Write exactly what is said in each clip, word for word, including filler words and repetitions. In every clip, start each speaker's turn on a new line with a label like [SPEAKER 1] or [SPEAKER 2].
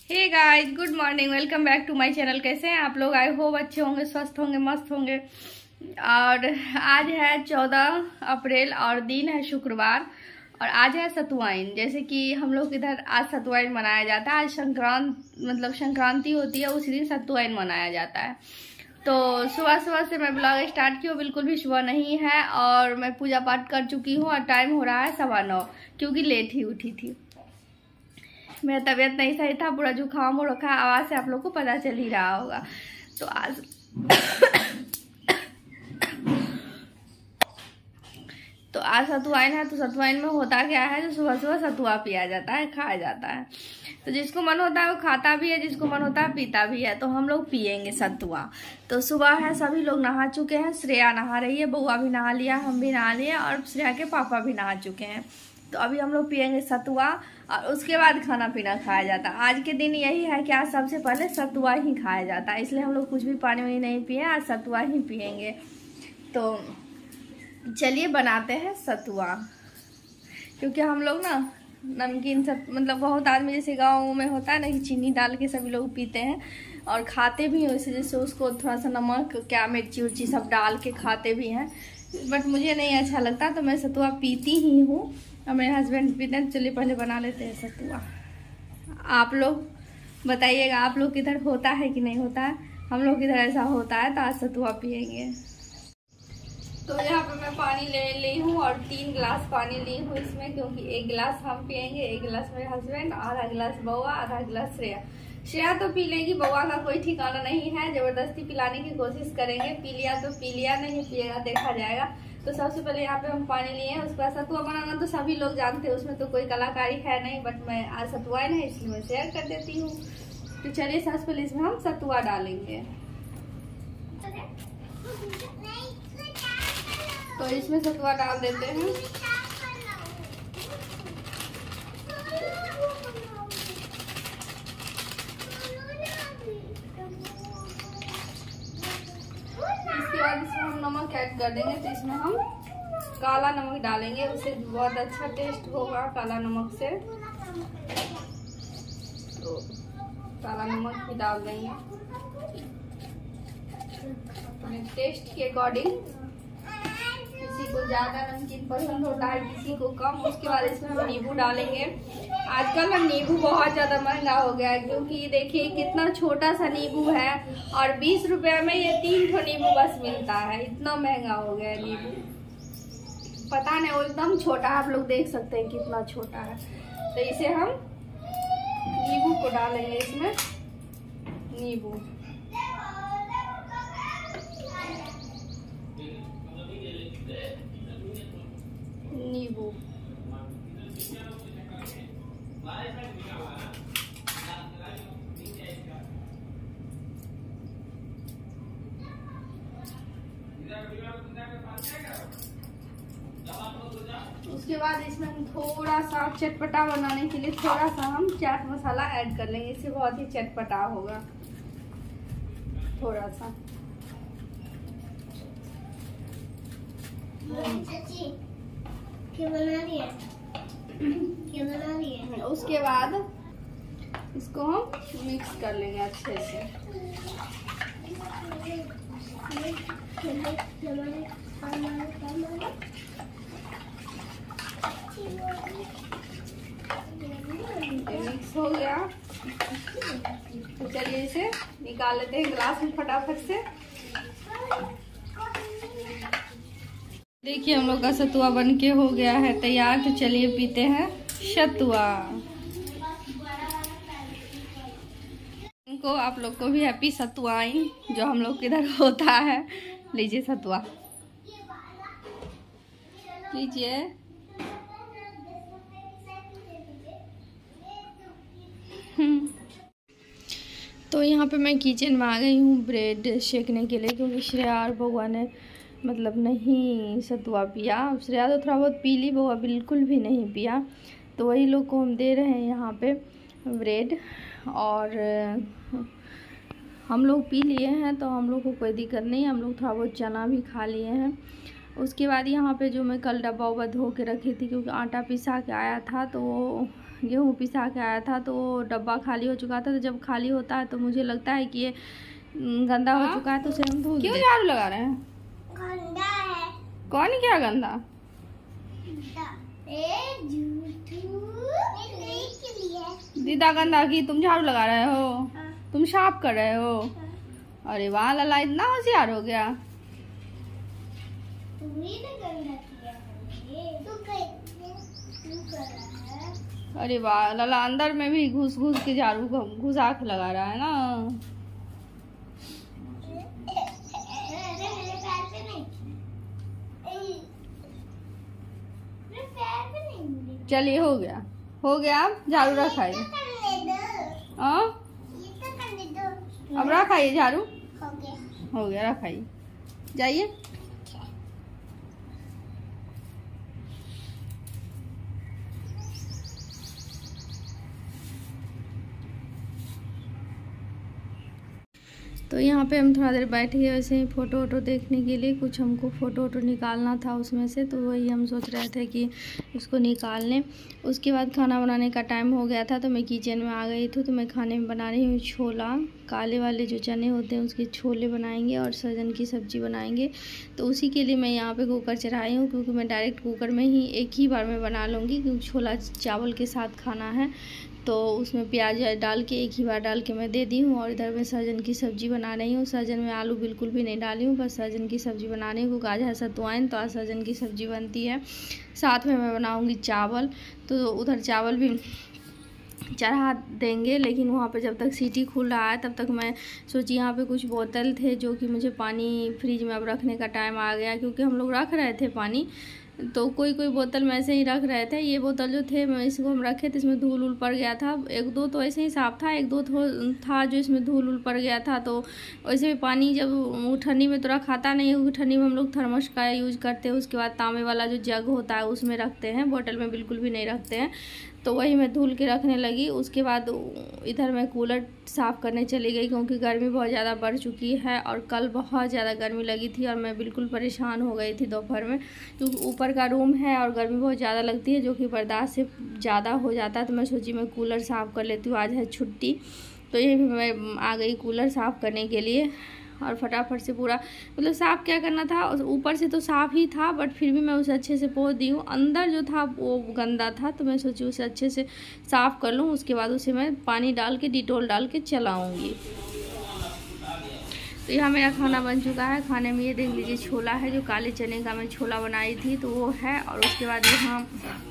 [SPEAKER 1] Hey guys, good morning, welcome back to my channel. कैसे हैं आप लोग? आई होप अच्छे होंगे, स्वस्थ होंगे, मस्त होंगे। और आज है चौदह अप्रैल और दिन है शुक्रवार और आज है सतुवाइन। जैसे कि हम लोग इधर आज सतुवाइन मनाया जाता है। आज संक्रांत मतलब संक्रांति होती है, उसी दिन सतुवाइन मनाया जाता है। तो सुबह सुबह से मैं ब्लॉग स्टार्ट की हूँ, बिल्कुल भी सुबह नहीं है और मैं पूजा पाठ कर चुकी हूँ और टाइम हो रहा है सवा नौ, क्योंकि लेट ही उठी थी। मेरा तबीयत नहीं सही था, पूरा जुकाम हो रखा है, आवाज़ से आप लोग को पता चल ही रहा होगा। तो आज तो आज सतुवाइन है। तो सतुवाइन में होता क्या है, जो सुबह सुबह सतुआ पिया जाता है, खाया जाता है। तो जिसको मन होता है वो खाता भी है, जिसको मन होता है पीता भी है। तो हम लोग पियेंगे सतुआ। तो सुबह है, सभी लोग नहा चुके हैं। श्रेया नहा रही है, बउआ भी नहा लिया, हम भी नहा लिए और श्रेया के पापा भी नहा चुके हैं। तो अभी हम लोग पियेंगे सतुआ और उसके बाद खाना पीना खाया जाता है। आज के दिन यही है कि आज सबसे पहले सतुआ ही खाया जाता है, इसलिए हम लोग कुछ भी पानी वानी नहीं पिए, आज सतुआ ही पियेंगे। तो चलिए बनाते हैं सतुआ। क्योंकि हम लोग ना नमकीन सब मतलब बहुत आदमी जैसे गाँव में होता है ना कि चीनी डाल के सभी लोग पीते हैं और खाते भी हैं वैसे, जैसे उसको थोड़ा सा नमक क्या मिर्ची उर्ची सब डाल के खाते भी हैं। बट मुझे नहीं अच्छा लगता, तो मैं सतुआ पीती ही हूँ और मेरे हस्बैंड पीते हैं। चलिए पहले बना लेते हैं सतुआ। आप लोग बताइएगा, आप लोग किधर होता है कि नहीं होता है। हम लोग किधर ऐसा होता है, तो आज सतुआ पियेंगे। तो यहाँ पे मैं पानी ले ली हूँ और तीन गिलास पानी ली हूँ इसमें, क्योंकि एक गिलास हम पियेंगे, एक गिलास मेरे हस्बैंड, आधा गिलास बउआ, आधा गिलास श्रेया। श्रेया तो पी लेगी, बउआ का कोई ठिकाना नहीं है, जबरदस्ती पिलाने की कोशिश करेंगे। पी लिया तो पी लिया, नहीं पिएगा देखा जाएगा। तो सबसे पहले यहाँ पे हम पानी लिए हैं। उसके बाद सतुआ बनाना तो सभी लोग जानते हैं, उसमें तो कोई कलाकारी है नहीं, बट मैं आज सतुआइन है इसलिए मैं शेयर कर देती हूँ। तो चलिए सबसे पहले इसमें हम सतुआ डालेंगे। तो इसमें सतुआ डाल देते हैं। इसके बाद इसमें हम नमक ऐड कर देंगे। तो इसमें हम काला नमक डालेंगे, उससे बहुत अच्छा टेस्ट होगा काला नमक से। तो काला नमक भी डाल देंगे अपने टेस्ट के अकॉर्डिंग। किसी को ज्यादा नमकीन पसंद होता है, किसी को कम। उसके बाद इसमें हम नींबू डालेंगे। आजकल ना नींबू बहुत ज्यादा महंगा हो गया है, क्योंकि देखिए कितना छोटा सा नींबू है और बीस रुपए में ये तीन ठो नींबू बस मिलता है। इतना महंगा हो गया है नींबू, पता नहीं, वो एकदम छोटा है। आप लोग देख सकते हैं कितना छोटा है। तो इसे हम नींबू को डालेंगे इसमें। नींबू नींबू उसके बाद इसमें हम थोड़ा सा चटपटा बनाने के लिए थोड़ा सा हम चाट मसाला ऐड कर लेंगे, इससे बहुत ही चटपटा होगा। थोड़ा सा
[SPEAKER 2] क्या बना रही है? क्या बना रही है?
[SPEAKER 1] उसके बाद इसको हम मिक्स कर लेंगे अच्छे से। मिक्स हो गया, तो चलिए इसे निकाल लेते हैं गिलास में फटाफट से। देखिए हम लोग का सतुआ बनके हो गया है तैयार। तो चलिए पीते हैं सतुआ। इनको आप लोग को भी हैप्पी सतुआइन, जो हम लोग किधर होता है। लीजिए सतुआ, लीजिए। तो यहाँ पे मैं किचन में आ गई हूँ ब्रेड सेकने के लिए, क्योंकि श्रेया और बउआ ने मतलब नहीं सतुआ पिया। श्रेया तो थोड़ा बहुत पी ली, बउआ बिल्कुल भी नहीं पिया। तो वही लोग को हम दे रहे हैं यहाँ पे ब्रेड। और हम लोग पी लिए हैं, तो हम लोग को कोई दिक्कत नहीं। हम लोग थोड़ा बहुत चना भी खा लिए हैं। उसके बाद यहाँ पे जो मैं कल डब्बा उब्बा धो के रखी थी, क्योंकि आटा पिसा के आया था, तो वो गेहूँ पिसा के आया था तो डब्बा खाली हो चुका था। तो जब खाली होता है तो मुझे लगता है कि ये गंदा हो चुका है तो उसे हम धो। क्यों झाड़ू लगा रहे हैं?
[SPEAKER 2] गंदा है।
[SPEAKER 1] कौन है क्या गंदा? दीदा गंदा की तुम झाड़ू लगा रहे हो? हाँ। तुम साफ कर रहे हो? हाँ। अरे वाह लला, इतना होशियार हो गया। अरे वाह लला, अंदर में भी घुस घुस के झाड़ू घुसा के लगा रहा है ना। चलिए हो गया हो गया, अब झाड़ू रखाइए। अब रखाइए झाड़ू। हो गया रखाइए, जाइए। तो यहाँ पे हम थोड़ा देर बैठ गए वैसे ही फ़ोटो वोटो देखने के लिए। कुछ हमको फ़ोटो वोटो निकालना था उसमें से, तो वही हम सोच रहे थे कि उसको निकाल लें। उसके बाद खाना बनाने का टाइम हो गया था तो मैं किचन में आ गई थी। तो मैं खाने में बना रही हूँ छोला, काले वाले जो चने होते हैं उसके छोले बनाएंगे और सहजन की सब्ज़ी बनाएंगे। तो उसी के लिए मैं यहाँ पे कुकर चढ़ाई हूँ, क्योंकि मैं डायरेक्ट कुकर में ही एक ही बार में बना लूँगी, क्योंकि छोला चावल के साथ खाना है। तो उसमें प्याज डाल के एक ही बार डाल के मैं दे दी हूँ। और इधर मैं सहजन की सब्ज़ी बना रही हूँ। सहजन में आलू बिल्कुल भी नहीं डाली हूँ, बस सहजन की सब्ज़ी बना रही हूँ, क्योंकि आज है सतुआइन तो आज सहजन की सब्ज़ी बनती है। साथ में मैं बनाऊँगी चावल, तो उधर चावल भी चढ़ा देंगे। लेकिन वहाँ पे जब तक सीटी खुल रहा है तब तक मैं सोची यहाँ पे कुछ बोतल थे जो कि मुझे पानी फ्रिज में अब रखने का टाइम आ गया, क्योंकि हम लोग रख रहे थे पानी तो कोई कोई बोतल में ऐसे ही रख रहे थे। ये बोतल जो थे मैं इसको हम रखे थे, इसमें धूल उल पड़ गया था। एक दो तो ऐसे ही साफ़ था, एक दो था जो इसमें धूल उल पड़ गया था। तो वैसे भी पानी जब ठंडी में तो रखाता नहीं है, क्योंकि ठंडी में हम लोग थर्मस का यूज़ करते हैं। उसके बाद तांबे वाला जो जग होता है उसमें रखते हैं, बोतल में बिल्कुल भी नहीं रखते हैं। तो वही मैं धुल के रखने लगी। उसके बाद इधर मैं कूलर साफ़ करने चली गई, क्योंकि गर्मी बहुत ज़्यादा बढ़ चुकी है और कल बहुत ज़्यादा गर्मी लगी थी और मैं बिल्कुल परेशान हो गई थी दोपहर में, क्योंकि ऊपर का रूम है और गर्मी बहुत ज़्यादा लगती है जो कि बर्दाश्त से ज़्यादा हो जाता है। तो मैं सोची मैं कूलर साफ़ कर लेती हूँ, आज है छुट्टी। तो ये भी मैं आ गई कूलर साफ़ करने के लिए और फटाफट से पूरा मतलब साफ़ क्या करना था, ऊपर से तो साफ़ ही था बट फिर भी मैं उसे अच्छे से पोंछ दी हूँ। अंदर जो था वो गंदा था, तो मैं सोची उसे अच्छे से साफ़ कर लूँ। उसके बाद उसे मैं पानी डाल के डिटोल डाल के चलाऊँगी। तो यहाँ मेरा खाना बन चुका है। खाने में ये देख लीजिए छोला है, जो काले चने का मैं छोला बनाई थी तो वो है। और उसके बाद यहाँ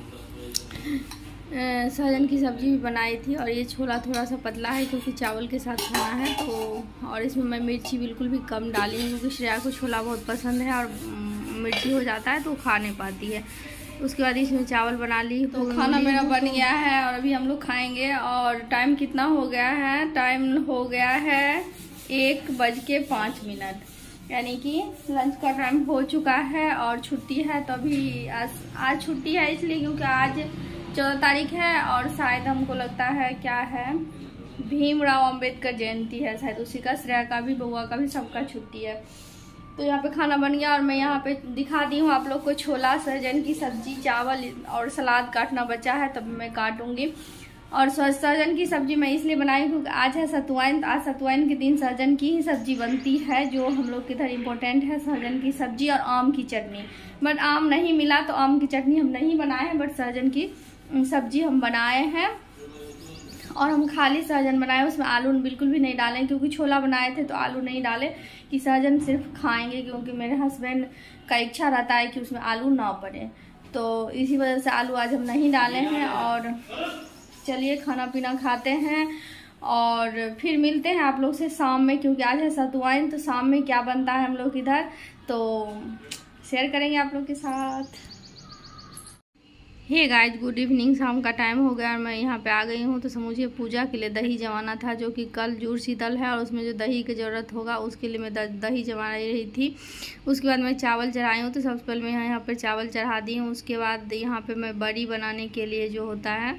[SPEAKER 1] सहजन की सब्ज़ी भी बनाई थी। और ये छोला थोड़ा सा पतला है क्योंकि चावल के साथ खाना है। तो और इसमें मैं मिर्ची बिल्कुल भी कम डाली हूँ, क्योंकि श्रेया को छोला बहुत पसंद है और मिर्ची हो जाता है तो खा नहीं पाती है। उसके बाद इसमें चावल बना ली। तो खाना मेरा बन गया है और अभी हम लोग खाएंगे। और टाइम कितना हो गया है? टाइम हो गया है एक बज के पाँच मिनट, यानी कि लंच का टाइम हो चुका है। और छुट्टी है तो अभी आज आज छुट्टी है इसलिए क्योंकि आज चौदह तारीख है और शायद हमको लगता है क्या है, भीमराव अंबेडकर जयंती है शायद, उसी का, श्रेया का भी, बउआ का भी, सबका छुट्टी है। तो यहाँ पे खाना बन गया और मैं यहाँ पे दिखा दी हूँ आप लोग को छोला, सहजन की सब्जी, चावल और सलाद काटना बचा है तब मैं काटूंगी। और सहजन की सब्जी मैं इसलिए बनाई क्योंकि आज है सतुआइन। आज सतुआइन के दिन सहजन की ही सब्जी बनती है, जो हम लोग के इधर इम्पोर्टेंट है, सहजन की सब्जी और आम की चटनी। बट आम नहीं मिला तो आम की चटनी हम नहीं बनाए हैं, बट सहजन की सब्जी हम बनाए हैं। और हम खाली सहजन बनाए, उसमें आलू बिल्कुल भी नहीं डालें, क्योंकि छोला बनाए थे तो आलू नहीं डाले कि सहजन सिर्फ खाएंगे, क्योंकि मेरे हस्बैंड का इच्छा रहता है कि उसमें आलू ना पड़े। तो इसी वजह से आलू आज हम नहीं डाले हैं। और चलिए खाना पीना खाते हैं और फिर मिलते हैं आप लोग से शाम में, क्योंकि आज है सतुआइन। तो शाम में क्या बनता है हम लोग इधर तो शेयर करेंगे आप लोग के साथ। Hey guys, good evening. शाम का टाइम हो गया और मैं यहाँ पे आ गई हूँ। तो मुझे पूजा के लिए दही जमाना था, जो कि कल जूड़ शीतल है और उसमें जो दही की ज़रूरत होगा उसके लिए मैं दही जमा रही थी। उसके बाद मैं चावल चढ़ाई हूँ। तो सबसे पहले मैं यहाँ यहाँ पर चावल चढ़ा दी हूँ। उसके बाद यहाँ पे मैं बड़ी बनाने के लिए जो होता है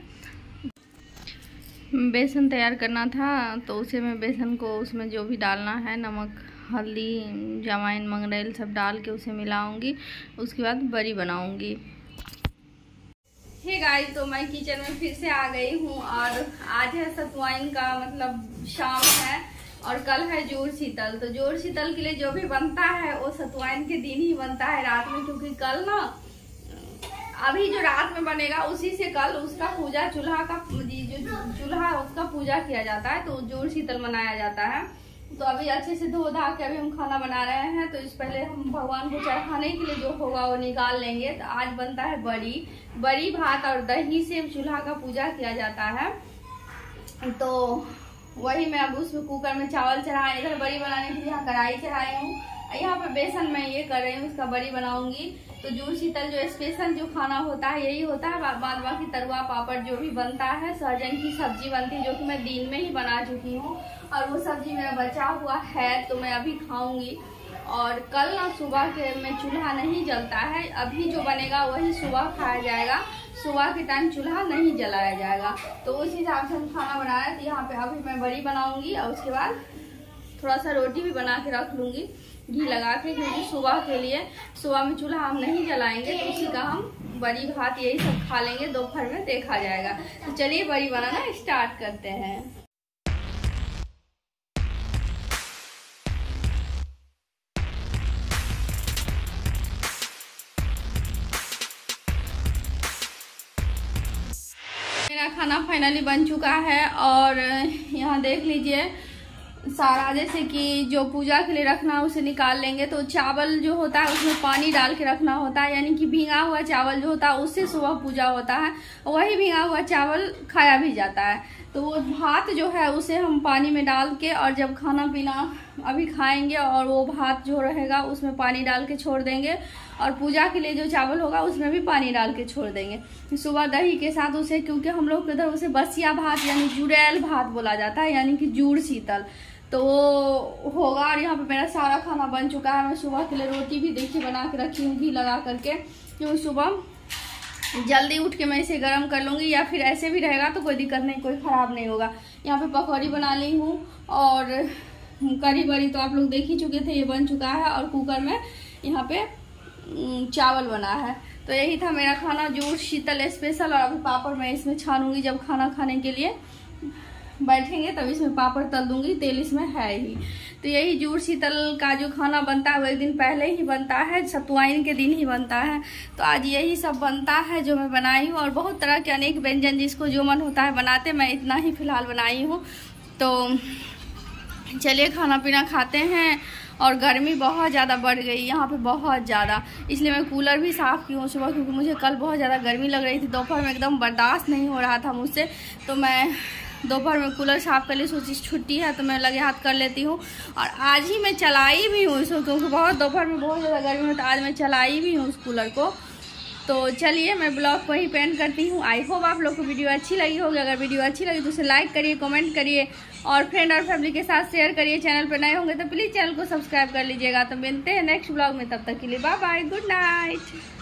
[SPEAKER 1] बेसन तैयार करना था, तो उसे मैं बेसन को उसमें जो भी डालना है, नमक, हल्दी, जवाइन, मंगरेल सब डाल के उसे मिलाऊँगी। उसके बाद बड़ी बनाऊँगी। हे गाइस, तो मैं किचन में फिर से आ गई हूँ और आज है सतुआइन का मतलब शाम है और कल है जोड़ शीतल। तो जोड़ शीतल के लिए जो भी बनता है वो सतुआइन के दिन ही बनता है रात में, क्योंकि कल ना अभी जो रात में बनेगा उसी से कल उसका पूजा चूल्हा का जो चूल्हा उसका पूजा किया जाता है, तो जोड़ शीतल मनाया जाता है। तो अभी अच्छे से धो धा के अभी हम खाना बना रहे हैं। तो इस पहले हम भगवान को चढ़ाने के लिए जो होगा वो निकाल लेंगे। तो आज बनता है बड़ी बड़ी भात और दही से चूल्हा का पूजा किया जाता है। तो वही मैं अब उसमें कुकर में चावल चढ़ाए, इधर बड़ी बनाने के लिए यहाँ कढ़ाई चढ़ाई हूँ। यहाँ पे बेसन मैं ये कर रही हूँ, इसका बड़ी बनाऊंगी। तो जोड़ शीतल जो स्पेशल जो खाना होता है यही होता है। बाद बाकी तरुआ पापड़ जो भी बनता है, सहजन की सब्जी बनती है जो कि मैं दिन में ही बना चुकी हूँ और वो सब्जी मेरा बचा हुआ है तो मैं अभी खाऊंगी। और कल ना सुबह के में चूल्हा नहीं जलता है, अभी जो बनेगा वही सुबह खाया जाएगा, सुबह के टाइम चूल्हा नहीं जलाया जाएगा। तो उस हिसाब से हम खाना बना रहे हैं। तो यहाँ पे अभी मैं बड़ी बनाऊंगी और उसके बाद थोड़ा सा रोटी भी बना के रख लूंगी घी लगा के, क्योंकि सुबह के लिए सुबह में चूल्हा हम नहीं जलाएंगे तो उसी का हम बड़ी भात यही सब खा लेंगे, दोपहर में देखा जाएगा। तो चलिए बड़ी बनाना स्टार्ट करते हैं। मेरा खाना फाइनली बन चुका है और यहाँ देख लीजिए सारा, जैसे कि जो पूजा के लिए रखना है उसे निकाल लेंगे। तो चावल जो होता है उसमें पानी डाल के रखना होता है, यानी कि भीगा हुआ चावल जो होता है उससे सुबह पूजा होता है, वही भीगा हुआ चावल खाया भी जाता है। तो वो भात जो है उसे हम पानी में डाल के और जब खाना पीना अभी खाएंगे और वो भात जो रहेगा उसमें पानी डाल के छोड़ देंगे और पूजा के लिए जो चावल होगा उसमें भी पानी डाल के छोड़ देंगे सुबह दही के साथ उसे, क्योंकि हम लोग इधर उसे बसिया भात यानी जुड़ैल भात बोला जाता है, यानी कि जूड़ शीतल। तो वो होगा। और यहाँ पे मेरा सारा खाना बन चुका है। मैं सुबह के लिए रोटी भी देखिए बना के रखी हूँ घी लगा करके, क्योंकि सुबह जल्दी उठ के मैं इसे गर्म कर लूँगी, या फिर ऐसे भी रहेगा तो कोई दिक्कत नहीं, कोई ख़राब नहीं होगा। यहाँ पे पकौड़ी बना ली हूँ और करी बड़ी तो आप लोग देख ही चुके थे, ये बन चुका है। और कुकर में यहाँ पे चावल बना है। तो यही था मेरा खाना जोड़ शीतल स्पेशल। और अभी पापड़ मैं इसमें छानूंगी, जब खाना खाने के लिए बैठेंगे तब इसमें पापड़ तल दूंगी, तेल इसमें है ही। तो यही जोड़ शीतल का जो खाना बनता है वो एक दिन पहले ही बनता है, सतुआइन के दिन ही बनता है। तो आज यही सब बनता है जो मैं बनाई हूँ, और बहुत तरह के अनेक व्यंजन जिसको जो मन होता है बनाते, मैं इतना ही फिलहाल बनाई हूँ। तो चलिए खाना पीना खाते हैं। और गर्मी बहुत ज़्यादा बढ़ गई यहाँ पे, बहुत ज़्यादा, इसलिए मैं कूलर भी साफ़ की हूँ सुबह, क्योंकि मुझे कल बहुत ज़्यादा गर्मी लग रही थी, दोपहर में एकदम बर्दाश्त नहीं हो रहा था मुझसे। तो मैं दोपहर में कूलर साफ़ कर ली, सोची छुट्टी है तो मैं लगे हाथ कर लेती हूँ। और आज ही मैं चलाई भी हूँ इसको, क्योंकि बहुत दोपहर में बहुत ज़्यादा गर्मी है, तो आज मैं चलाई भी हूँ उस कूलर को। तो चलिए मैं ब्लॉग को ही पेंड करती हूँ। आई होप आप लोग को वीडियो अच्छी लगी होगी। अगर वीडियो अच्छी लगी तो उसे लाइक करिए, कमेंट करिए और फ्रेंड और फैमिली के साथ शेयर करिए। चैनल पर नए होंगे तो प्लीज़ चैनल को सब्सक्राइब कर लीजिएगा। तो मिलते हैं नेक्स्ट ब्लॉग में, तब तक के लिए बाय बाय, गुड नाइट।